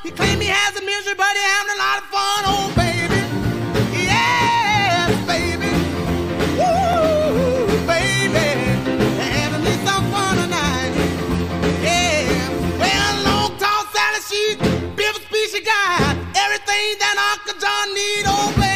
He claimed he has a misery, but he having a lot of fun. Oh, baby. Yes, baby. Woo, baby. Having me some fun tonight. Yeah. Well, long, tall, Sally, she's beautiful species guy. Everything that Uncle John need, oh, baby.